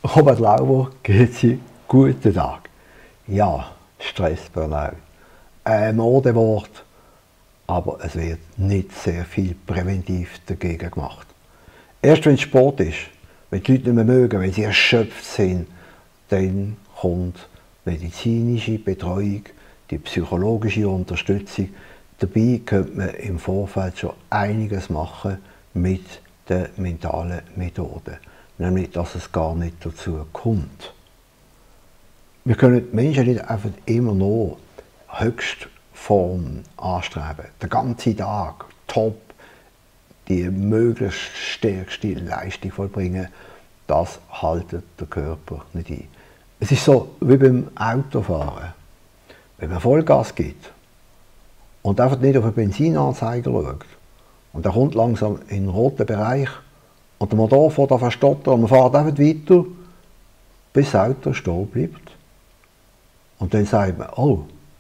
Robert Lauber, grüezi, guten Tag. Ja, Stress, Burnout. Ein Modewort, aber es wird nicht sehr viel präventiv dagegen gemacht. Erst wenn es Sport ist, wenn die Leute nicht mehr mögen, wenn sie erschöpft sind, dann kommt medizinische Betreuung, die psychologische Unterstützung. Dabei könnte man im Vorfeld schon einiges machen mit den mentalen Methoden. Nämlich, dass es gar nicht dazu kommt. Wir können die Menschen nicht einfach immer nur Höchstform anstreben. Den ganzen Tag top, die möglichst stärkste Leistung vollbringen, das haltet der Körper nicht ein. Es ist so wie beim Autofahren. Wenn man Vollgas gibt und einfach nicht auf den Benzinanzeiger schaut und er kommt langsam in den roten Bereich und der Motor fährt an verstottern und man fährt einfach weiter, bis das Auto stehen bleibt. Und dann sagt man, oh,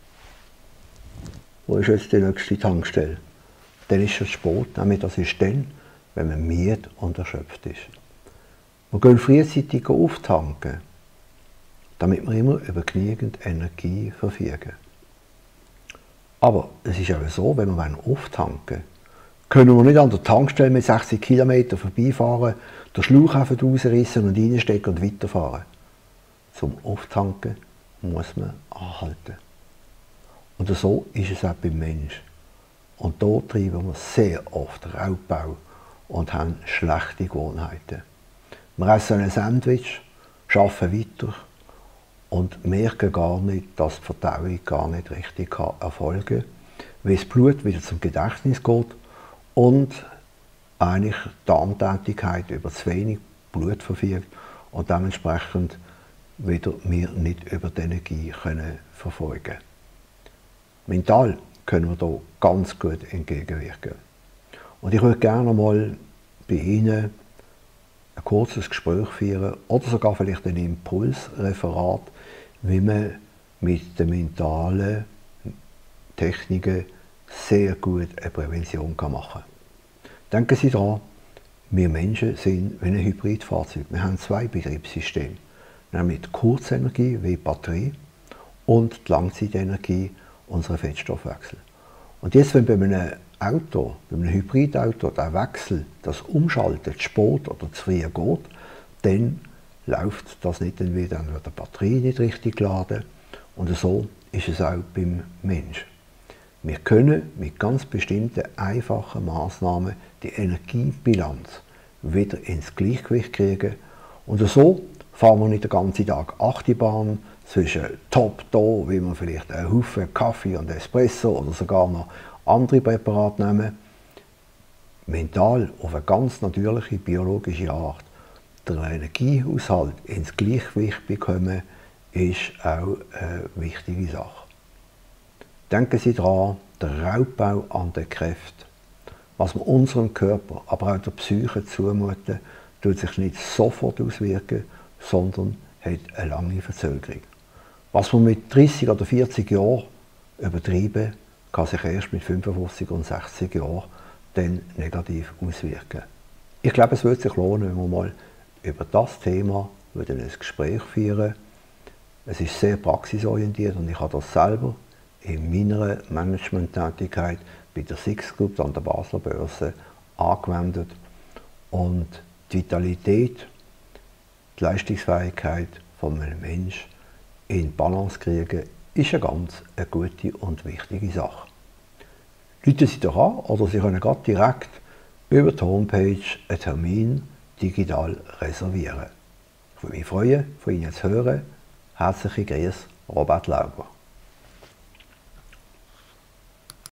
wo ist jetzt die nächste Tankstelle? Dann ist es Sport, nämlich das ist dann, wenn man müde und erschöpft ist. Wir gehen frühzeitig auftanken, damit wir immer über genügend Energie verfügen. Aber es ist auch so, wenn wir auftanken, können wir nicht an der Tankstelle mit 60 km vorbeifahren, den Schlauch einfach rausrissen und reinstecken und weiterfahren. Zum Auftanken muss man anhalten. Und so ist es auch beim Menschen. Und da treiben wir sehr oft Raubbau und haben schlechte Gewohnheiten. Wir essen ein Sandwich, arbeiten weiter und merken gar nicht, dass die Verdauung gar nicht richtig erfolgen kann, weil das Blut wieder zum Gedächtnis geht und eigentlich die Darmtätigkeit über zu wenig Blut verfügt und dementsprechend wieder wir nicht über die Energie verfolgen können. Mental können wir hier ganz gut entgegenwirken. Und ich würde gerne mal bei Ihnen ein kurzes Gespräch führen oder sogar vielleicht ein Impulsreferat, wie man mit den mentalen Techniken sehr gut eine Prävention machen kann. Denken Sie daran, wir Menschen sind wie ein Hybridfahrzeug. Wir haben zwei Betriebssysteme, nämlich die Kurzenergie wie die Batterie und die Langzeitenergie, unseren Fettstoffwechsel. Und jetzt, wenn bei einem Auto, bei einem Hybridauto, der Wechsel, das Umschalten, zu spät oder zu früh geht, dann läuft das nicht, dann wird die Batterie nicht richtig geladen. Und so ist es auch beim Menschen. Wir können mit ganz bestimmten, einfachen Maßnahmen die Energiebilanz wieder ins Gleichgewicht kriegen. Und so fahren wir nicht den ganzen Tag Achterbahn zwischen top da, wie wir vielleicht einen Haufen Kaffee und Espresso oder sogar noch andere Präparate nehmen. Mental auf eine ganz natürliche biologische Art den Energiehaushalt ins Gleichgewicht bekommen, ist auch eine wichtige Sache. Denken Sie daran, der Raubbau an den Kräften. Was wir unserem Körper, aber auch der Psyche zumuten, tut sich nicht sofort auswirken, sondern hat eine lange Verzögerung. Was wir mit 30 oder 40 Jahren übertreiben, kann sich erst mit 55 und 60 Jahren dann negativ auswirken. Ich glaube, es würde sich lohnen, wenn wir mal über das Thema ein Gespräch führen. Es ist sehr praxisorientiert und ich habe das selber in meiner Management-Tätigkeit bei der Six Group an der Basler Börse angewendet. Und die Vitalität, die Leistungsfähigkeit von einem Menschen in Balance kriegen, ist eine gute und wichtige Sache. Rufen Sie doch an oder Sie können gerade direkt über die Homepage einen Termin digital reservieren. Ich würde mich freuen, von Ihnen zu hören. Herzliche Grüße, Robert Lauber.